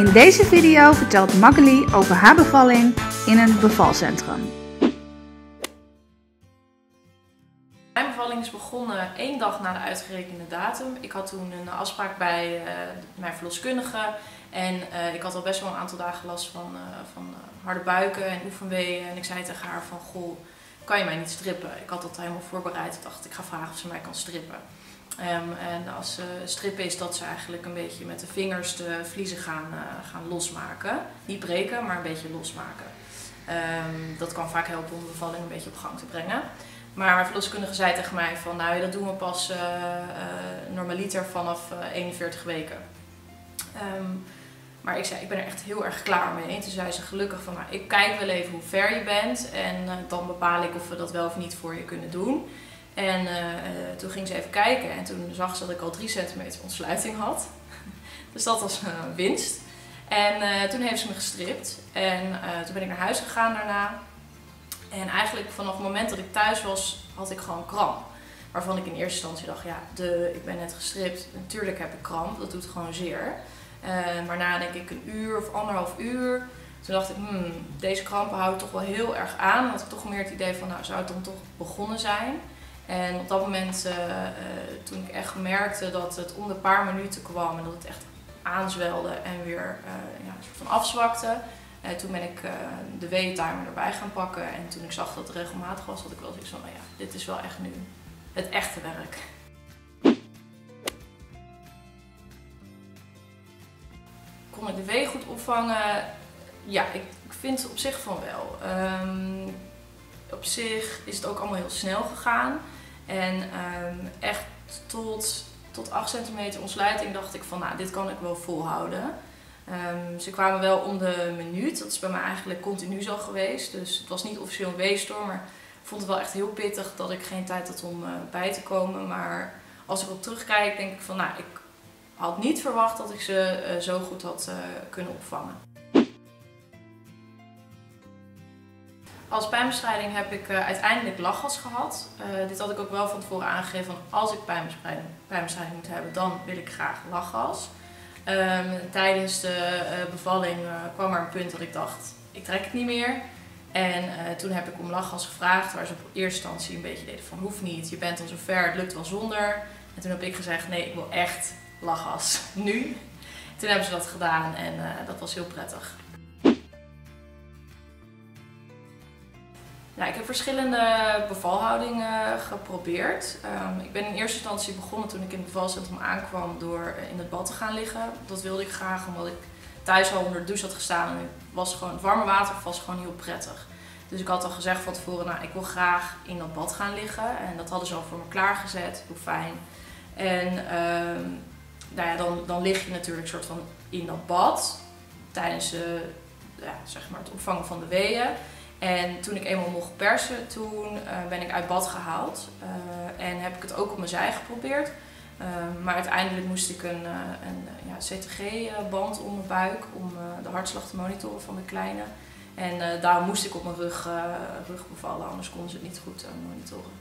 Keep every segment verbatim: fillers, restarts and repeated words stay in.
In deze video vertelt Magali over haar bevalling in een bevalcentrum. Mijn bevalling is begonnen één dag na de uitgerekende datum. Ik had toen een afspraak bij uh, mijn verloskundige en uh, ik had al best wel een aantal dagen last van, uh, van uh, harde buiken en oefenweeën. En ik zei tegen haar van, goh, kan je mij niet strippen? Ik had dat helemaal voorbereid. Ik dacht, ik ga vragen of ze mij kan strippen. Um, en als uh, strippen is dat ze eigenlijk een beetje met de vingers de vliezen gaan, uh, gaan losmaken. Niet breken, maar een beetje losmaken. Um, dat kan vaak helpen om de bevalling een beetje op gang te brengen. Maar mijn verloskundige zei tegen mij van, nou dat doen we pas uh, uh, normaliter vanaf uh, eenenveertig weken. Um, maar ik zei, ik ben er echt heel erg klaar mee. En toen zei ze gelukkig van, nou, ik kijk wel even hoe ver je bent en uh, dan bepaal ik of we dat wel of niet voor je kunnen doen. En uh, uh, toen ging ze even kijken en toen zag ze dat ik al drie centimeter ontsluiting had. Dus dat was uh, winst. En uh, toen heeft ze me gestript en uh, toen ben ik naar huis gegaan daarna. En eigenlijk vanaf het moment dat ik thuis was, had ik gewoon kramp. Waarvan ik in eerste instantie dacht, ja, de, ik ben net gestript, natuurlijk heb ik kramp, dat doet gewoon zeer. Uh, maar na denk ik een uur of anderhalf uur, toen dacht ik, hmm, deze krampen houden toch wel heel erg aan. Dan had ik toch meer het idee van, nou, zou het dan toch begonnen zijn? En op dat moment, uh, uh, toen ik echt merkte dat het om de paar minuten kwam en dat het echt aanzwelde en weer uh, ja, een soort van afzwakte. Uh, toen ben ik uh, de weeëntimer erbij gaan pakken en toen ik zag dat het regelmatig was, had ik wel zoiets van, nou ja, dit is wel echt nu het echte werk. Kon ik de wee goed opvangen? Ja, ik, ik vind op zich van wel. Um, op zich is het ook allemaal heel snel gegaan en um, echt tot, tot acht centimeter ontsluiting dacht ik van, nou, dit kan ik wel volhouden. Um, ze kwamen wel om de minuut, dat is bij mij eigenlijk continu zo geweest, dus het was niet officieel een weestorm, maar ik vond het wel echt heel pittig dat ik geen tijd had om uh, bij te komen. Maar als ik op terugkijk denk ik van, nou, ik had niet verwacht dat ik ze uh, zo goed had uh, kunnen opvangen. Als pijnbestrijding heb ik uh, uiteindelijk lachgas gehad. Uh, dit had ik ook wel van tevoren aangegeven van, als ik pijnbestrijding, pijnbestrijding moet hebben, dan wil ik graag lachgas. Um, tijdens de uh, bevalling uh, kwam er een punt dat ik dacht, ik trek het niet meer. En uh, toen heb ik om lachgas gevraagd, waar ze op eerste instantie een beetje deden van, hoeft niet, je bent al zover, het lukt wel zonder. En toen heb ik gezegd, nee, ik wil echt lachgas, nu. Toen hebben ze dat gedaan en uh, dat was heel prettig. Nou, ik heb verschillende bevalhoudingen geprobeerd. Um, ik ben in eerste instantie begonnen toen ik in het bevalcentrum aankwam door in het bad te gaan liggen. Dat wilde ik graag omdat ik thuis al onder de douche had gestaan en het, was gewoon, het warme water was gewoon heel prettig. Dus ik had al gezegd van tevoren, nou, ik wil graag in dat bad gaan liggen. En dat hadden ze al voor me klaargezet, hoe fijn. En um, nou ja, dan, dan lig je natuurlijk soort van in dat bad tijdens uh, ja, zeg maar het opvangen van de weeën. En toen ik eenmaal mocht persen, toen uh, ben ik uit bad gehaald uh, en heb ik het ook op mijn zij geprobeerd. Uh, maar uiteindelijk moest ik een, uh, een ja, C T G-band om mijn buik om uh, de hartslag te monitoren van de kleine. En uh, daarom moest ik op mijn rug, uh, rug bevallen, anders konden ze het niet goed uh, monitoren.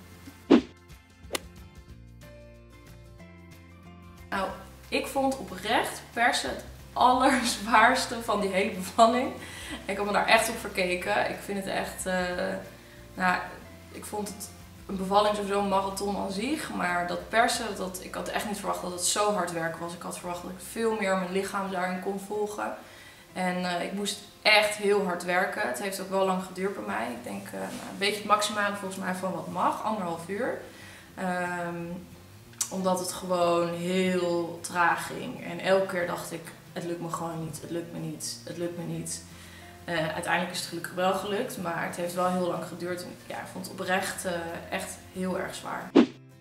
Nou, ik vond oprecht persen het allerzwaarste van die hele bevalling. Ik heb me daar echt op verkeken. Ik vind het echt, uh, nou, ik vond het een bevalling sowieso een marathon aan zich, maar dat persen, dat, ik had echt niet verwacht dat het zo hard werken was. Ik had verwacht dat ik veel meer mijn lichaam daarin kon volgen. En uh, ik moest echt heel hard werken. Het heeft ook wel lang geduurd bij mij. Ik denk uh, nou, een beetje het maximale volgens mij van wat mag, anderhalf uur. Um, omdat het gewoon heel traag ging. En elke keer dacht ik, het lukt me gewoon niet, het lukt me niet, het lukt me niet. Uh, uiteindelijk is het gelukkig wel gelukt, maar het heeft wel heel lang geduurd. En ja, ik vond het oprecht uh, echt heel erg zwaar.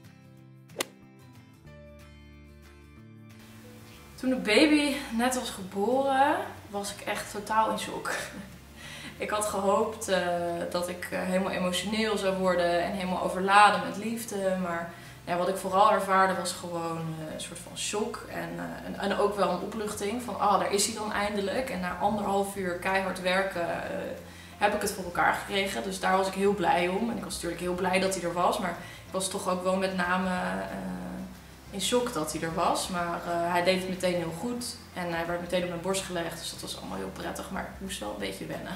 Toen de baby net was geboren, was ik echt totaal in shock. Ik had gehoopt uh, dat ik uh, helemaal emotioneel zou worden en helemaal overladen met liefde. Maar ja, wat ik vooral ervaarde was gewoon uh, een soort van shock en, uh, en, en ook wel een opluchting van, ah, daar is hij dan eindelijk. En na anderhalf uur keihard werken uh, heb ik het voor elkaar gekregen. Dus daar was ik heel blij om. En ik was natuurlijk heel blij dat hij er was, maar ik was toch ook wel met name uh, in shock dat hij er was. Maar uh, hij deed het meteen heel goed. En hij werd meteen op mijn borst gelegd. Dus dat was allemaal heel prettig. Maar ik moest wel een beetje wennen.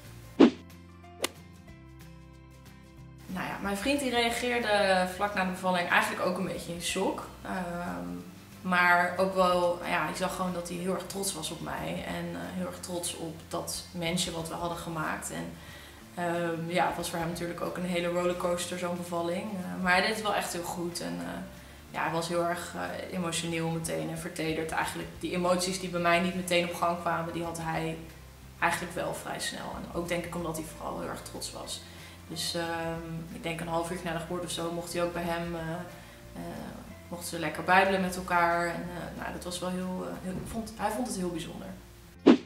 Nou ja, mijn vriend die reageerde vlak na de bevalling eigenlijk ook een beetje in shock. Um, maar ook wel, ja, ik zag gewoon dat hij heel erg trots was op mij. En uh, heel erg trots op dat mensje wat we hadden gemaakt. En um, ja, het was voor hem natuurlijk ook een hele rollercoaster, zo'n bevalling. Uh, maar hij deed het wel echt heel goed. En uh, ja, hij was heel erg uh, emotioneel meteen en vertederd. Eigenlijk die emoties die bij mij niet meteen op gang kwamen, die had hij eigenlijk wel vrij snel. En ook denk ik omdat hij vooral heel erg trots was. Dus uh, ik denk een half uur na de geboorte of zo mocht hij ook bij hem, uh, uh, mochten ze lekker bijbelen met elkaar. En uh, nou, dat was wel heel, uh, heel vond, hij vond het heel bijzonder. De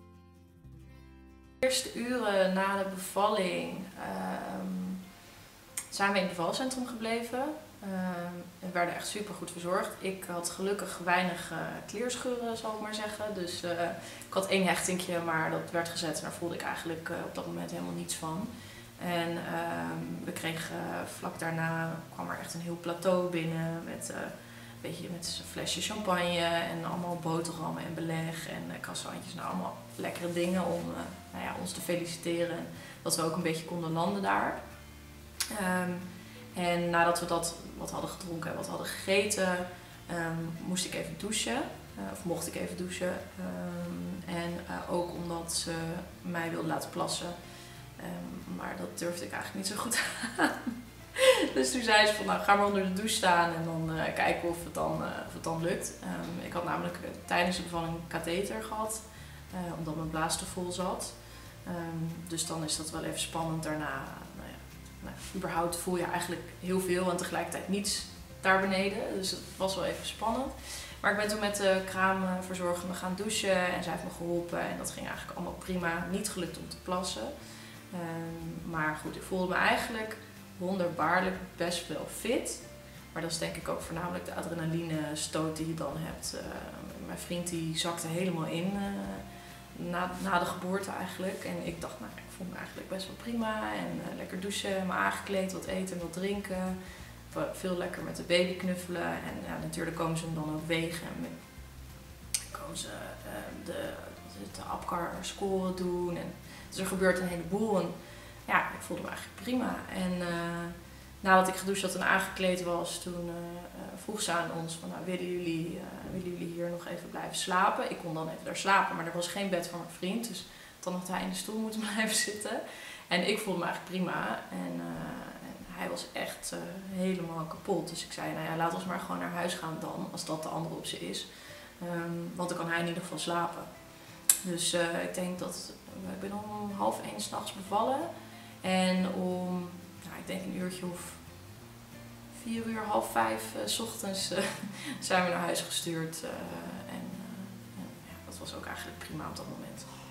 eerste uren na de bevalling uh, zijn we in het bevalcentrum gebleven. Uh, we werden echt super goed verzorgd. Ik had gelukkig weinig uh, kleerscheuren, zal ik maar zeggen. Dus uh, ik had één hechtingje, maar dat werd gezet en daar voelde ik eigenlijk uh, op dat moment helemaal niets van. En uh, we kregen uh, vlak daarna kwam er echt een heel plateau binnen met, uh, een beetje, met een flesje champagne en allemaal boterhammen en beleg en uh, croissantjes. Nou, allemaal lekkere dingen om uh, nou ja, ons te feliciteren en dat we ook een beetje konden landen daar. Um, en nadat we dat wat hadden gedronken en wat hadden gegeten, um, moest ik even douchen. Uh, of mocht ik even douchen. Um, en uh, ook omdat ze mij wilde laten plassen. Um, maar dat durfde ik eigenlijk niet zo goed aan. Dus toen zei ze van, nou ga maar onder de douche staan en dan uh, kijken of het dan, uh, of het dan lukt. Um, ik had namelijk uh, tijdens de bevalling een katheter gehad, uh, omdat mijn blaas te vol zat. Um, dus dan is dat wel even spannend daarna. Nou ja, nou, überhaupt voel je eigenlijk heel veel en tegelijkertijd niets daar beneden. Dus het was wel even spannend. Maar ik ben toen met de kraamverzorgende gaan douchen en zij heeft me geholpen en dat ging eigenlijk allemaal prima. Niet gelukt om te plassen. Um, maar goed, ik voelde me eigenlijk wonderbaarlijk best wel fit. Maar dat is denk ik ook voornamelijk de adrenaline stoot die je dan hebt. Uh, mijn vriend die zakte helemaal in uh, na, na de geboorte eigenlijk. En ik dacht, nou, ik voel me eigenlijk best wel prima. En uh, lekker douchen, me aangekleed, wat eten en wat drinken. Veel lekker met de baby knuffelen. En ja, natuurlijk komen ze hem dan ook wegen. En met, komen ze uh, de, de Apgar scoren doen. En, dus er gebeurt een heleboel. En ja, ik voelde me eigenlijk prima. En uh, nadat ik gedoucht had en aangekleed was, toen uh, vroeg ze aan ons van, nou, willen jullie, uh, willen jullie hier nog even blijven slapen? Ik kon dan even daar slapen, maar er was geen bed voor mijn vriend. Dus dan had hij in de stoel moeten blijven zitten. En ik voelde me eigenlijk prima. En, uh, en hij was echt uh, helemaal kapot. Dus ik zei, nou ja, laat ons maar gewoon naar huis gaan dan, als dat de andere optie is. Um, want dan kan hij in ieder geval slapen. Dus uh, ik denk dat, uh, ik ben om half één 's nachts bevallen. En om, nou, ik denk een uurtje of vier uur, half vijf uh, 's ochtends uh, zijn we naar huis gestuurd. Uh, en uh, ja, dat was ook eigenlijk prima op dat moment.